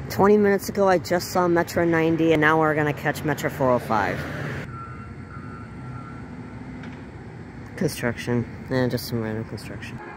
20 minutes ago, I just saw Metro 90, and now we're gonna catch Metro 405. Construction. Just some random construction.